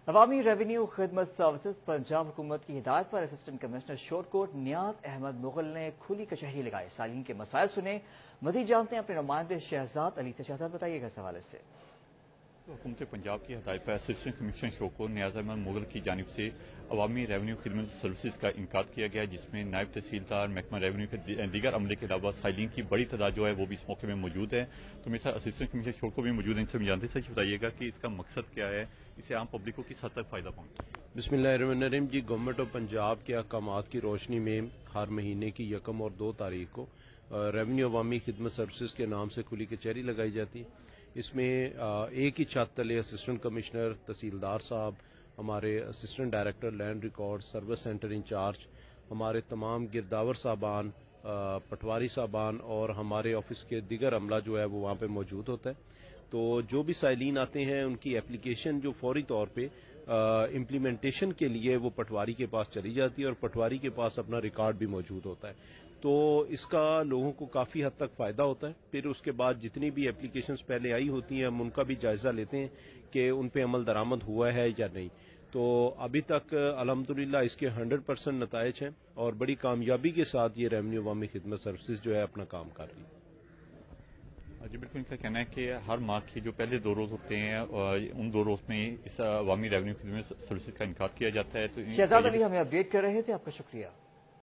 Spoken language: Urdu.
عوامی ریونیو خدمت سروسز پنجاب حکومت کی ہدایت پر اسسٹنٹ کمشنر شورکوٹ نیاز احمد مغل نے کھلی کچہری لگائی. سائلین کے مسائل سنے. مزید جانتے ہیں اپنے نمائندے شہزاد علی سے. شہزاد بتائیے گا اس حوالے سے. حکومت پنجاب کی ہدایت پر اسسٹنٹ کمشنر شوکوٹ نیاز احمد مغل کی جانب سے عوامی ریونیو خدمت سروسز کا انعقاد کیا گیا، جس میں نائب تحصیلدار محکمہ ریونیو کے دیگر عملے کے علاوہ سائلین کی بڑی تعداد جو ہے وہ بھی اس موقع میں موجود ہے. تو میرے ساتھ اسسٹنٹ کمشنر شوکوٹ بھی موجود ہیں. ان سے جانتے سچ بتائیے گا کہ اس کا مقصد کیا ہے، اسے عام پبلک کو کس حد تک فائدہ پہنچے. بسم اللہ الرحمن الرحیم. جی، گورنمنٹ آف پنجاب کے احکامات کی روشنی میں ہر مہینے کی 1 اور 2 تاریخ کو ریونیو عوامی خدمت سروسز کے نام سے کھلی کچہری لگائی جاتی. اس میں ایک ہی چھت تلے اسسٹنٹ کمشنر، تحصیلدار صاحب، ہمارے assistant director land record, service centre incharge, ہمارے تمام گرداور صاحبان، پٹواری صاحبان اور ہمارے آفس کے دیگر عملہ جو ہے وہ وہاں پہ موجود ہوتا ہے. تو جو بھی سائلین آتے ہیں ان کی اپلیکیشن جو فوری طور پہ امپلیمنٹیشن کے لیے وہ پٹواری کے پاس چلی جاتی ہے اور پٹواری کے پاس اپنا ریکارڈ بھی موجود ہوتا ہے. تو اس کا لوگوں کو کافی حد تک فائدہ ہوتا ہے. پھر اس کے بعد جتنی بھی اپلیکیشنز پہلے آئی ہوتی ہیں ہم ان کا بھی جائزہ لیتے ہیں کہ ان پہ عمل درآمد ہوا ہے یا نہیں. تو ابھی تک الحمدللہ اس کے 100% نتائج ہیں اور بڑی کامیابی کے ساتھ یہ ریونیو عوامی خدمت سروسز جو ہے اپنا کام کر رہی ہے. جی بالکل، ان کا کہنا ہے کہ ہر ماہ کے جو پہلے 2 روز ہوتے ہیں ان 2 روز میں اس عوامی ریونیو خدمت سروسز کا انعقاد کیا جاتا ہے. تو شہزاد علی ہمیں اپڈیٹ کر رہے تھے، آپ کا شکریہ.